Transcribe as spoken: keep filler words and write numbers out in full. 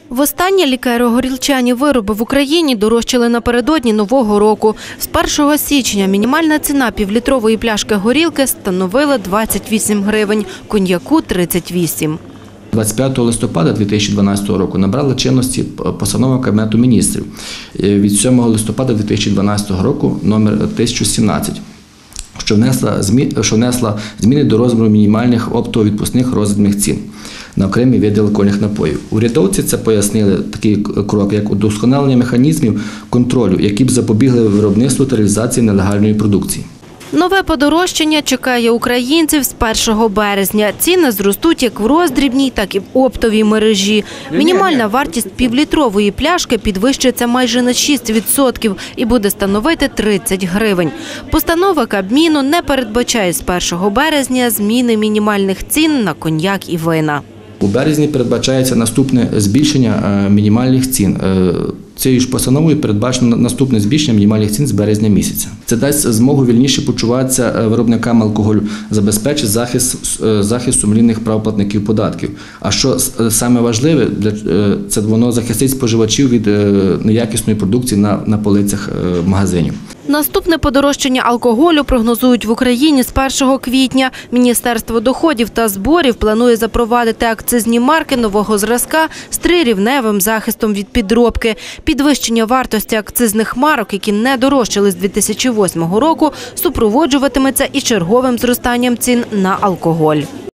Востаннє лікеро-горілчані вироби в Україні дорожчали напередодні Нового року. З першого січня мінімальна ціна півлітрової пляшки горілки становила двадцять вісім гривень, коньяку – тридцять вісім. двадцять п'ятого листопада дві тисячі дванадцятого року набрала чинності постанова Кабінету міністрів від сьомого листопада дві тисячі дванадцятого року номер тисяча сімнадцять, що внесла, що внесла зміни до розміру мінімальних оптово-відпускних роздрібних цін на окремі види алкогольних напоїв. Урядовці це пояснили такий крок, як удосконалення механізмів контролю, які б запобігли виробництву та реалізації нелегальної продукції. Нове подорожчання чекає українців з першого березня. Ціни зростуть як в роздрібній, так і в оптовій мережі. Мінімальна вартість півлітрової пляшки підвищиться майже на шість відсотків і буде становити тридцять гривень. Постанова Кабміну не передбачає з першого березня зміни мінімальних цін на коньяк і вина. У березні передбачається наступне збільшення мінімальних цін. Цією ж постановою передбачено наступне збільшення мінімальних цін з березня місяця. Це дасть змогу вільніше почуватися виробникам алкоголю, забезпечить захист, захист сумлінних прав платників податків. А що саме важливе, це воно захистить споживачів від неякісної продукції на, на полицях магазинів. Наступне подорожчання алкоголю прогнозують в Україні з першого квітня. Міністерство доходів та зборів планує запровадити акцизні марки нового зразка з трирівневим захистом від підробки. Підвищення вартості акцизних марок, які не дорожчали з дві тисячі восьмого року, супроводжуватиметься і черговим зростанням цін на алкоголь.